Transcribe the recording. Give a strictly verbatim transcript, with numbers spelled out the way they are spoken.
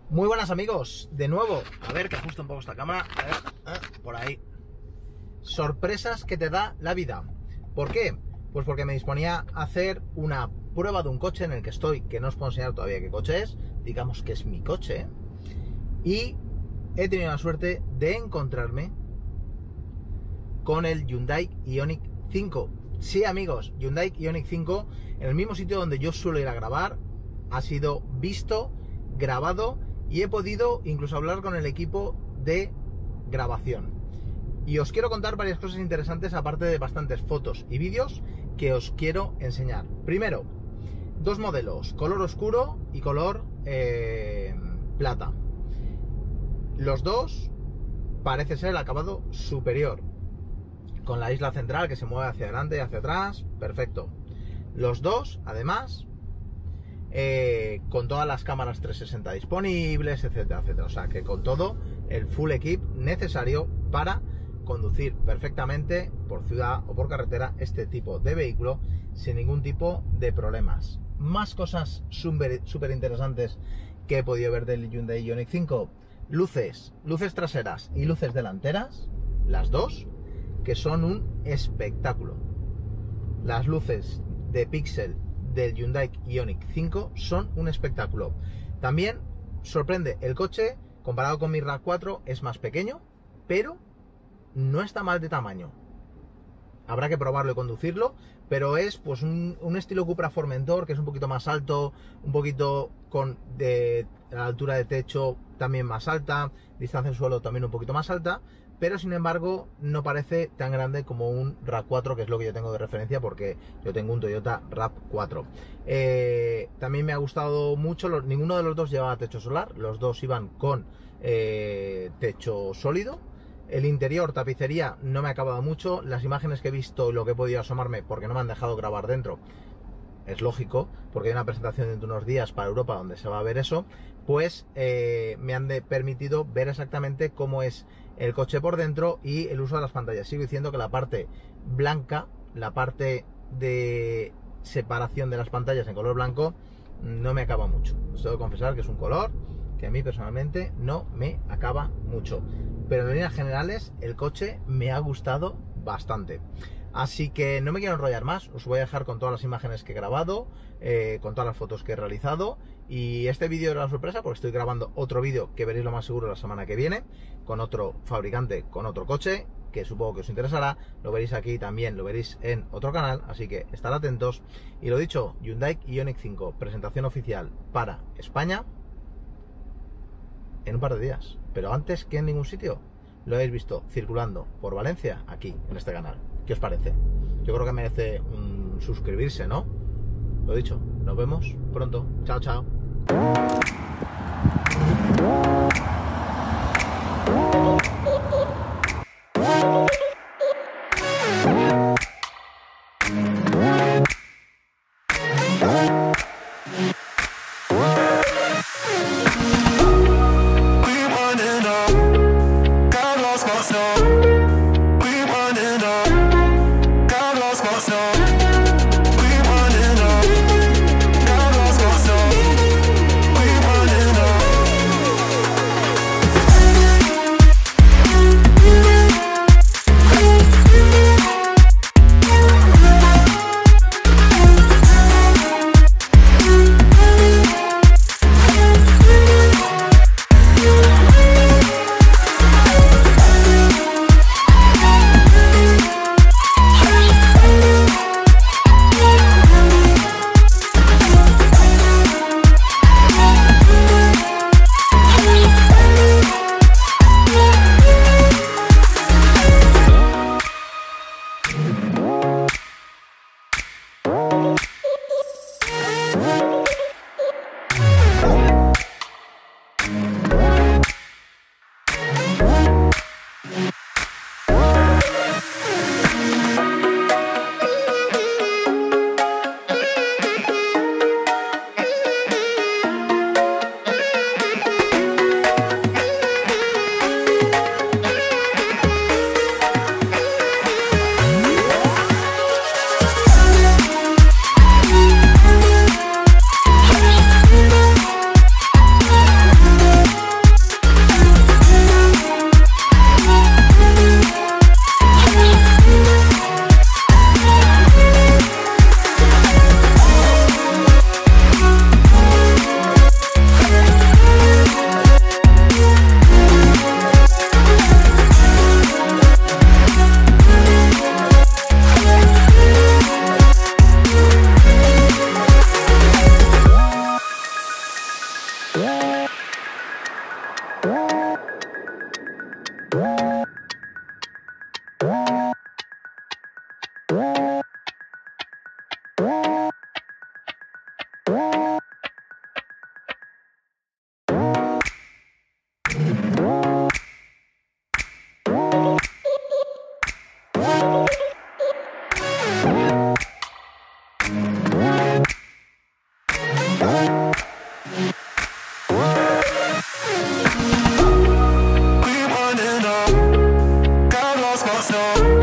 Muy buenas amigos, de nuevo, a ver que ajusto un poco esta cámara, a ver, ah, por ahí. Sorpresas que te da la vida. ¿Por qué? Pues porque me disponía a hacer una prueba de un coche en el que estoy, que no os puedo enseñar todavía qué coche es, digamos que es mi coche, y he tenido la suerte de encontrarme con el Hyundai Ioniq cinco. Sí amigos, Hyundai Ioniq cinco, en el mismo sitio donde yo suelo ir a grabar, ha sido visto, grabado y he podido incluso hablar con el equipo de grabación. Y os quiero contar varias cosas interesantes, aparte de bastantes fotos y vídeos que os quiero enseñar. Primero, dos modelos, color oscuro y color eh, plata. Los dos parece ser el acabado superior, con la isla central que se mueve hacia adelante y hacia atrás, perfecto. Los dos, además, eh, con todas las cámaras trescientos sesenta disponibles, etcétera, etcétera. O sea que con todo el full equip necesario para conducir perfectamente por ciudad o por carretera este tipo de vehículo sin ningún tipo de problemas. Más cosas súper súper interesantes que he podido ver del Hyundai Ioniq cinco. Luces, luces traseras y luces delanteras, las dos, que son un espectáculo. Las luces de píxel del Hyundai Ioniq cinco son un espectáculo. También sorprende el coche, comparado con mi RAV cuatro, es más pequeño, pero no está mal de tamaño. Habrá que probarlo y conducirlo, pero es pues un, un estilo Cupra Formentor, que es un poquito más alto, un poquito con de la altura de techo también más alta, distancia en suelo también un poquito más alta, pero sin embargo no parece tan grande como un RAV cuatro, que es lo que yo tengo de referencia porque yo tengo un Toyota RAV cuatro. Eh, también me ha gustado mucho, los, ninguno de los dos llevaba techo solar, los dos iban con eh, techo sólido. El interior, tapicería, no me ha acabado mucho. Las imágenes que he visto y lo que he podido asomarme, porque no me han dejado grabar dentro, es lógico, porque hay una presentación dentro de unos días para Europa donde se va a ver eso, pues eh, me han de permitido ver exactamente cómo es el coche por dentro y el uso de las pantallas. Sigo diciendo que la parte blanca, la parte de separación de las pantallas en color blanco, no me acaba mucho. Os tengo que confesar que es un color que a mí personalmente no me acaba mucho, pero en líneas generales el coche me ha gustado bastante. Así que no me quiero enrollar más, os voy a dejar con todas las imágenes que he grabado, eh, con todas las fotos que he realizado, y este vídeo era una sorpresa porque estoy grabando otro vídeo que veréis lo más seguro la semana que viene, con otro fabricante, con otro coche, que supongo que os interesará. Lo veréis aquí también, lo veréis en otro canal, así que estar atentos. Y lo dicho, Hyundai Ioniq cinco, presentación oficial para España en un par de días, pero antes que en ningún sitio. Lo habéis visto circulando por Valencia, aquí, en este canal. ¿Qué os parece? Yo creo que merece un suscribirse, ¿no? Lo dicho, nos vemos pronto. Chao, chao. We so